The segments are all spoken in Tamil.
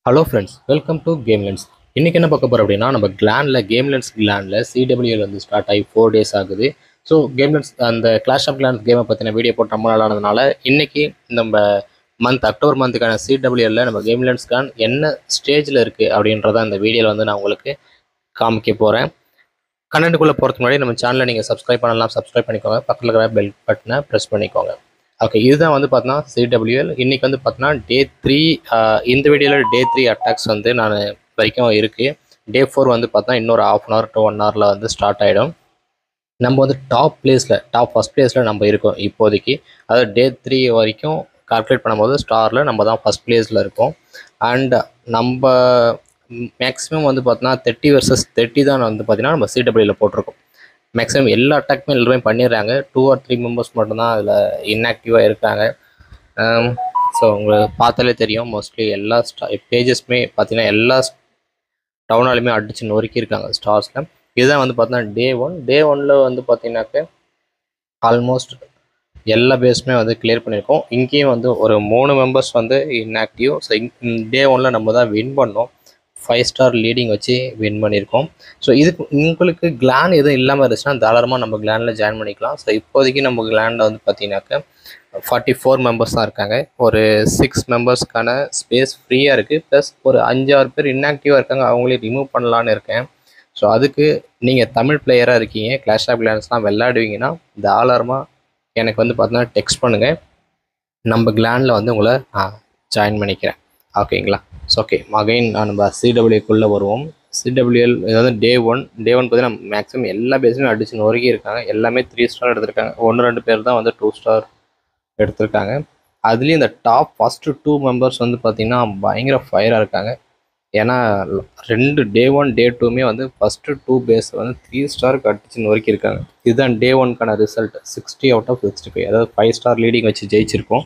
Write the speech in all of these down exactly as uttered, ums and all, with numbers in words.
Hello friends, welcome to Gamelens. இன்றைக்கி என்ன பார்க்க போகிறோம் அப்படின்னா, நம்ம கிளானில் கேம்லென்ஸ் கிளானில் சிடபிள்யூஎல் வந்து ஸ்டார்ட் ஆகி ஃபோர் டேஸ் ஆகுது. ஸோ கேம்லென்ஸ் அந்த கிளாஷ் ஆஃப் கிளான்ஸ் கேமை பற்றின வீடியோ போட்டு ரொம்ப நாளானதுனால இன்றைக்கி நம்ம மந்த் அக்டோபர் மந்த்துக்கான சிடபிள்யூஎல்ல நம்ம கேம்லென்ஸ் கிளான் என்ன ஸ்டேஜில் இருக்குது அப்படின்றத அந்த வீடியோவில் வந்து நான் உங்களுக்கு காமிக்க போகிறேன். கண்டென்ட்டுக்குள்ளே போகிறதுக்கு முன்னாடி நம்ம சேனலை நீங்கள் சப்ஸ்கிரைப் பண்ணலாம், சப்ஸ்கிரைப் பண்ணிக்கோங்க. பக்கத்தில் இருக்கிற பெல் பட்டனை ப்ரெஸ் பண்ணிக்கோங்க. ஓகே, இதுதான் வந்து பார்த்தீங்கன்னா சிடபிள்யூஎல். இன்றைக்கி வந்து பார்த்தீங்கன்னா டே த்ரீ. இந்த வீடியோவில் டே த்ரீ அட்டாக்ஸ் வந்து நான் வரைக்கும் இருக்குது. டே ஃபோர் வந்து பார்த்தீங்கன்னா இன்னொரு half an hour to one ஹவரில் வந்து ஸ்டார்ட் ஆகிடும். நம்ம வந்து டாப் பிளேஸில் டாப் ஃபஸ்ட் பிளேஸில் நம்ம இருக்கோம் இப்போதைக்கு. அதாவது டே த்ரீ வரைக்கும் கால்குலேட் பண்ணும்போது ஸ்டாரில் நம்ம தான் ஃபஸ்ட் பிளேஸில் இருக்கோம். அண்ட் நம்ம மேக்ஸிமம் வந்து பார்த்தீங்கன்னா தேர்ட்டி வர்சஸ் தேர்ட்டி தான் வந்து பார்த்தீங்கன்னா நம்ம சிடபிள்யூவில் போட்டிருக்கோம். மேக்ஸிமம் எல்லா அட்டாக்குமே எல்லாருமே பண்ணிடுறாங்க. டூ ஆர் த்ரீ மெம்பர்ஸ் மட்டும்தான் அதில் இன்ஆக்டிவாக இருக்காங்க. ஸோ உங்களுக்கு பார்த்தாலே தெரியும், மோஸ்ட்லி எல்லா ஸ்டா பேஜஸ்மே பார்த்தீங்கன்னா எல்லா டவுனாலுமே அடிச்சு நொறுக்கி இருக்காங்க ஸ்டார்ஸில். இதுதான் வந்து பார்த்தீங்கன்னா டே ஒன். டே ஒனில் வந்து பார்த்தீங்கன்னாக்க ஆல்மோஸ்ட் எல்லா பேஸுமே வந்து கிளியர் பண்ணியிருக்கோம். இங்கேயும் வந்து ஒரு மூணு மெம்பர்ஸ் வந்து இன்ஆக்டிவ். ஸோ டே ஒனில் நம்ம தான் வின் பண்ணோம். ஃபைவ் ஸ்டார் லீடிங் வச்சு வின் பண்ணியிருக்கோம். ஸோ இதுக்கு உங்களுக்கு கிளான் எதுவும் இல்லாமல் இருந்துச்சுன்னா தாராளமாக நம்ம கிளானில் ஜாயின் பண்ணிக்கலாம். ஸோ இப்போதைக்கு நம்ம கிளானில் வந்து பார்த்தீங்கன்னாக்க ஃபார்ட்டி ஃபோர் மெம்பர்ஸ் தான் இருக்காங்க. ஒரு சிக்ஸ் மெம்பர்ஸ்க்கான ஸ்பேஸ் ஃப்ரீயாக இருக்குது. ப்ளஸ் ஒரு அஞ்சாறு பேர் இன்ஆக்டிவாக இருக்காங்க, அவங்களே ரிமூவ் பண்ணலான்னு இருக்கேன். ஸோ அதுக்கு நீங்கள் தமிழ் பிளேயராக இருக்கீங்க, கிளாஷ் ஆஃப் கிளான்ஸ்லாம் விளையாடுவீங்கன்னா தாராளமாக எனக்கு வந்து பார்த்தீங்கன்னா டெக்ஸ்ட் பண்ணுங்கள். நம்ம கிளானில் வந்து உங்களை ஜாயின் பண்ணிக்கிறேன். ஓகேங்களா? ஸோ ஓகே, அகைன் நான் நம்ம சிடபிள்யூக்குள்ளே வருவோம். சிடபிள்யூஎல் அதாவது டே ஒன் டே ஒன் பார்த்தீங்கன்னா மேக்ஸிமம் எல்லா பேஸுமே அடிச்சு நொறுக்கி இருக்காங்க. எல்லாமே த்ரீ ஸ்டார் எடுத்திருக்காங்க. ஒன்று ரெண்டு பேர் தான் வந்து டூ ஸ்டார் எடுத்திருக்காங்க. அதுலேயும் இந்த டாப் ஃபஸ்ட்டு டூ மெம்பர்ஸ் வந்து பார்த்திங்கன்னா பயங்கர ஃபயராக இருக்காங்க. ஏன்னா ரெண்டு டே ஒன் டே டூமே வந்து ஃபஸ்ட்டு டூ பேஸ் வந்து த்ரீ ஸ்டாருக்கு அடிச்சு நொறுக்கி இருக்காங்க. இதுதான் டே ஒன்க்கான result. Sixty out of sixty five அதாவது ஃபைவ் ஸ்டார் லீடிங் வச்சு ஜெயிச்சிருக்கோம்.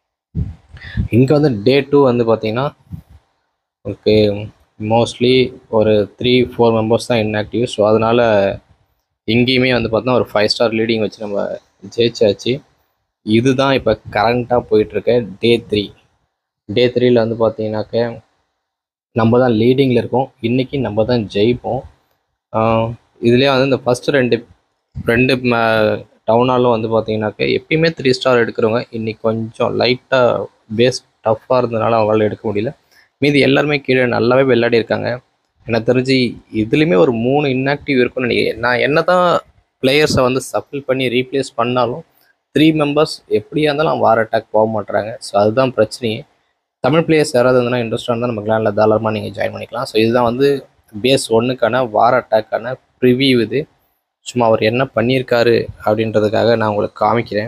இங்கே வந்து டே டூ வந்து பார்த்திங்கன்னா ஓகே மோஸ்ட்லி ஒரு த்ரீ ஃபோர் மெம்பர்ஸ் தான் இன்ஆக்டிவ். ஸோ அதனால் இங்கேயுமே வந்து பார்த்தோன்னா ஒரு ஃபைவ் ஸ்டார் லீடிங் வச்சு நம்ம ஜெயிச்சாச்சு. இதுதான் இப்போ கரண்ட்டாக போயிட்டுருக்க டே த்ரீ. டே த்ரீயில் வந்து பார்த்தீங்கன்னாக்க நம்ம தான் லீடிங்கில் இருக்கோம். இன்றைக்கி நம்ம தான் ஜெயிப்போம். இதுலேயே வந்து இந்த ஃபஸ்ட்டு ரெண்டு ரெண்டு டவுனாலும் வந்து பார்த்தீங்கன்னாக்க எப்பயுமே த்ரீ ஸ்டார் எடுக்கிறவங்க இன்றைக்கி கொஞ்சம் லைட்டாக பேஸ் டஃப்பாக இருந்ததுனால அவங்களால எடுக்க முடியல. மீதி எல்லாருமே கீழே நல்லாவே விளையாடி இருக்காங்க. எனக்கு தெரிஞ்சு இதுலேயுமே ஒரு மூணு இன்ஆக்டிவ் இருக்குன்னு நினைக்கிறேன். நான் என்ன தான் பிளேயர்ஸை வந்து சஃபில் பண்ணி ரீப்ளேஸ் பண்ணாலும் த்ரீ மெம்பர்ஸ் எப்படியா இருந்தாலும் வார் அட்டாக் போக மாட்டுறாங்க. ஸோ அதுதான் பிரச்சனையே. தமிழ் பிளேயர்ஸ் யாராவது இருந்தால் இன்ட்ரெஸ்டாக இருந்தால் நம்ம கிளானில் தாராளமாக நீங்கள் ஜாயின் பண்ணிக்கலாம். ஸோ இதுதான் வந்து பேஸ் ஒன்றுக்கான வார் அட்டாக்கான ப்ரிவியூ. இது சும்மா அவர் என்ன பண்ணியிருக்காரு அப்படின்றதுக்காக நான் உங்களுக்கு காமிக்கிறேன்.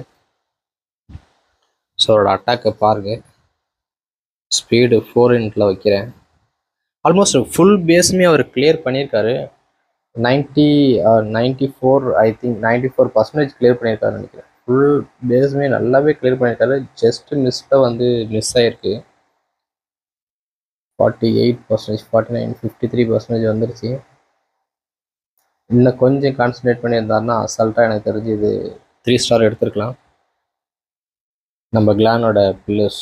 ஸோ அவரோட அட்டாக்கை பாருங்கள். ஸ்பீடு ஃபோர் இன்ட்டில் வைக்கிறேன். ஆல்மோஸ்ட் ஃபுல் பேஸுமே அவர் கிளியர் பண்ணியிருக்காரு. Ninety ninety four I think ninety four percentage clear பண்ணியிருக்காருன்னு நினைக்கிறேன். ஃபுல் பேஸுமே நல்லாவே கிளியர் பண்ணியிருக்காரு. ஜஸ்ட் மிஸ்ஸில் வந்து மிஸ் ஆகிருக்கு. Forty eight percentage forty nine fifty three percentage வந்துருச்சு. இன்னும் கொஞ்சம் கான்சன்ட்ரேட் பண்ணியிருந்தாருன்னா அசால்ட்டாக எனக்கு தெரிஞ்சு இது த்ரீ ஸ்டார் எடுத்துருக்கலாம். நம்ம கிளானோட பில்லர்ஸ்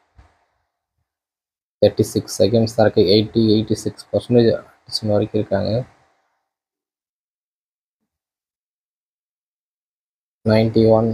தேர்ட்டி சிக்ஸ் செகண்ட்ஸ் தான் இருக்குது. எயிட்டி எயிட்டி சிக்ஸ் பர்சன்டேஜ் அடிச்சு வரைக்கும் இருக்காங்க. Ninety one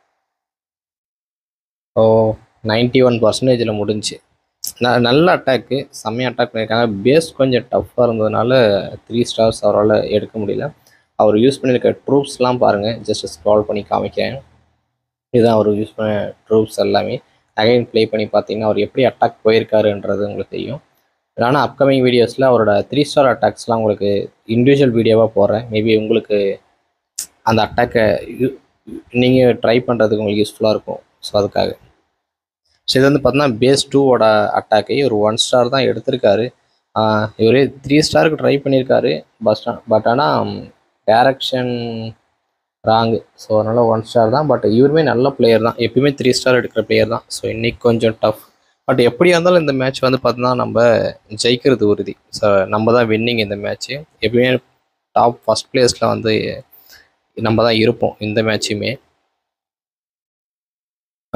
oh ninety one பர்சன்டேஜில் முடிஞ்சு. நான் நல்ல அட்டாக்கு, செம்மையாக அட்டாக் பண்ணியிருக்காங்க. பேஸ் கொஞ்சம் டஃப்பாக இருந்ததுனால த்ரீ ஸ்டார்ஸ் அவரால் எடுக்க முடியல. அவர் யூஸ் பண்ணியிருக்க ட்ரூப்ஸ்லாம் பாருங்கள், ஜஸ்ட் ஸ்க்ரால் பண்ணி காமிக்கிறேன். இதுதான் அவர் யூஸ் பண்ண ட்ரூப்ஸ் எல்லாமே. அகைன் ப்ளே பண்ணி பார்த்தீங்கன்னா அவர் எப்படி அட்டாக் போயிருக்காருன்றது உங்களுக்கு தெரியும். ஆனால் அப்கமிங் வீடியோஸில் அவரோட த்ரீ ஸ்டார் அட்டாக்ஸ்லாம் உங்களுக்கு இண்டிவிஜுவல் வீடியோவாக போடுறேன். மேபி உங்களுக்கு அந்த அட்டாக்கை நீங்கள் ட்ரை பண்ணுறதுக்கு உங்களுக்கு யூஸ்ஃபுல்லாக இருக்கும். ஸோ அதுக்காக ஸோ இது வந்து பார்த்தீங்கன்னா பேஸ் டூவோட அட்டாக்கை ஒரு ஒன் ஸ்டார் தான் எடுத்திருக்காரு. இவர் த்ரீ ஸ்டாருக்கு ட்ரை பண்ணியிருக்காரு. பஸ் பட் ஆனால் டேரக்ஷன் ராங்கு. ஸோ அதனால் ஒன் ஸ்டார் தான். பட் இவருமே நல்ல பிளேயர் தான், எப்பயுமே த்ரீ ஸ்டார் எடுக்கிற பிளேயர் தான். ஸோ இன்றைக்கி கொஞ்சம் டஃப். பட் எப்படியா இருந்தாலும் இந்த மேட்ச் வந்து பார்த்தீங்கன்னா நம்ம ஜெயிக்கிறது உறுதி. ஸோ நம்ம தான் வின்னிங் இந்த மேட்ச்சு. எப்பயுமே டாப் ஃபஸ்ட் பிளேஸில் வந்து நம்ம தான் இருப்போம் இந்த மேட்சுமே.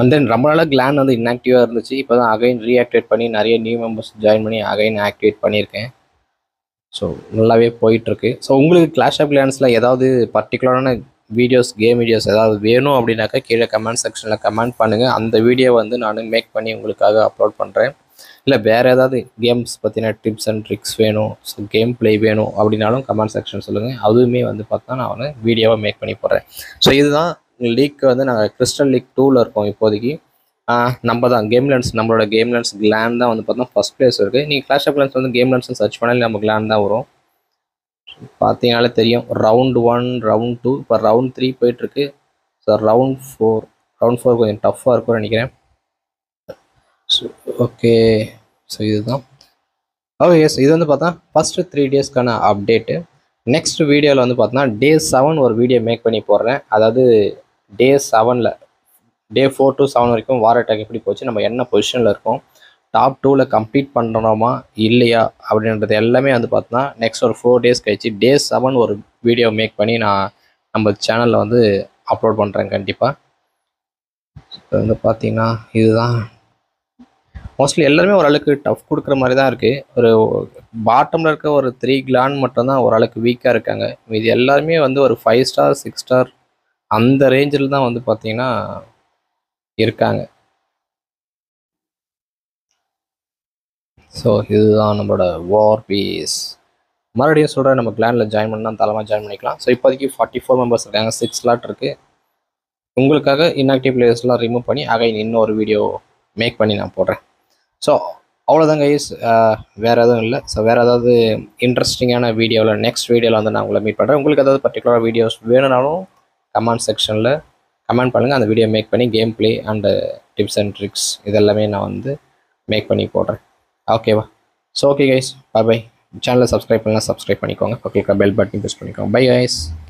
அண்ட் தென் ரொம்ப நாளாக கிளான் வந்து இன்ஆக்டிவாக இருந்துச்சு. இப்போ தான் அகைன் ரீஆக்டிவேட் பண்ணி நிறைய நியூ மெம்பர்ஸ் ஜாயின் பண்ணி அகைன் ஆக்டிவேட் பண்ணியிருக்கேன். ஸோ நல்லாவே போயிட்டுருக்கு. ஸோ உங்களுக்கு கிளாஷ் ஆஃப் கிளான்ஸில் ஏதாவது பர்டிகுலரான வீடியோஸ் கேம் வீடியோஸ் ஏதாவது வேணும் அப்படின்னாக்கா கீழே கமெண்ட் செக்ஷனில் கமெண்ட் பண்ணுங்கள். அந்த வீடியோ வந்து நான் மேக் பண்ணி உங்களுக்காக அப்லோட் பண்ணுறேன். இல்லை வேறு ஏதாவது கேம்ஸ் பற்றின டிப்ஸ் அண்ட் ட்ரிக்ஸ் வேணும், ஸோ கேம் ப்ளே வேணும் அப்படின்னாலும் கமெண்ட் செக்ஷன் சொல்லுங்கள். அதுவுமே வந்து பார்த்தா நான் வந்து வீடியோவை மேக் பண்ணி போடுறேன். ஸோ இதுதான் லீக் வந்து நாங்கள் கிறிஸ்டல் லீக் டூவில் இருக்கோம் இப்போதைக்கு. நம்ம தான் கேம்லன்ஸ் நம்மளோட கேம்லன்ஸ் கிளான் தான் வந்து பார்த்தோம்னா ஃபஸ்ட் பிளேஸ் இருக்குது. நீங்கள் கிளாஷ் ஆஃப் கிளான்ஸ் வந்து கேம்லன்ஸ் சர்ச் பண்ணாலே நம்ம கிளான் தான் வரும். பார்த்தீங்கனாலே தெரியும். ரவுண்ட் ஒன் ரவுண்ட் டூ இப்போ ரவுண்ட் த்ரீ போயிட்டுருக்கு. So round four round four கொஞ்சம் டஃப்பாக இருக்கும்னு நினைக்கிறேன். ஸோ ஓகே, ஸோ இதுதான் ஓகே. எஸ், இது வந்து பார்த்தா ஃபஸ்ட்டு த்ரீ டேஸ்க்கான அப்டேட்டு. நெக்ஸ்ட் வீடியோவில் வந்து பார்த்தோன்னா டே செவன் ஒரு வீடியோ மேக் பண்ணி போடுறேன். அதாவது டே செவனில் டே ஃபோர் டு செவன் வரைக்கும் வார் அட்டாக் எப்படி போச்சு, நம்ம என்ன பொசிஷனில் இருக்கோம், டாப் டூவில் கம்ப்ளீட் பண்ணுறோமா இல்லையா அப்படின்றது எல்லாமே வந்து பார்த்தோன்னா நெக்ஸ்ட் ஒரு ஃபோர் டேஸ் கழிச்சு டே செவன் ஒரு வீடியோ மேக் பண்ணி நான் நம்ம சேனலில் வந்து அப்லோட் பண்ணுறேன் கண்டிப்பாக. இப்போ வந்து பார்த்தீங்கன்னா இதுதான் மோஸ்ட்லி எல்லாருமே ஓரளவுக்கு டஃப் கொடுக்குற மாதிரி தான் இருக்குது. ஒரு பாட்டமில் இருக்க ஒரு த்ரீ கிளான் மட்டும்தான் ஓரளவுக்கு வீக்காக இருக்காங்க. இது எல்லாருமே வந்து ஒரு ஃபைவ் ஸ்டார் சிக்ஸ் ஸ்டார் அந்த ரேஞ்சில் தான் வந்து பார்த்தீங்கன்னா இருக்காங்க. ஸோ இதுதான் நம்மளோட வார் பீஸ். மறுபடியும் சொல்கிறேன், நம்ம கிளானில் ஜாயின் பண்ணால் தலைமாக ஜாயின் பண்ணிக்கலாம். ஸோ இப்போதைக்கு ஃபார்ட்டி ஃபோர் மெம்பர்ஸ் இருக்காங்க, சிக்ஸ் ஸ்லாட் இருக்குது. உங்களுக்காக இன்ஆக்டிவ் பிளேயர்ஸ்லாம் ரிமூவ் பண்ணி அகைன் இன்னொரு வீடியோ மேக் பண்ணி நான் போடுறேன். ஸோ அவ்வளோதான் கைஸ், வேறு எதுவும் இல்லை. ஸோ வேறு ஏதாவது இன்ட்ரெஸ்டிங்கான வீடியோவில் நெக்ஸ்ட் வீடியோவில் வந்து நான் உங்களை மீட் பண்ணுறேன். உங்களுக்கு ஏதாவது பர்டிகுலர் வீடியோஸ் வேணும்னாலும் கமெண்ட் செக்ஷனில் கமெண்ட் பண்ணுங்கள். அந்த வீடியோ மேக் பண்ணி game play and tips and tricks இதெல்லாமே நான் வந்து மேக் பண்ணி போடுறேன். ஓகேவா? So okay guys, bye bye. சேனலை சப்ஸ்கிரைப் பண்ணலாம், சப்ஸ்கிரைப் பண்ணிக்கோங்க. ஓகே, பெல் பட்டன் ப்ரெஸ் பண்ணிக்கோங்க. Bye guys.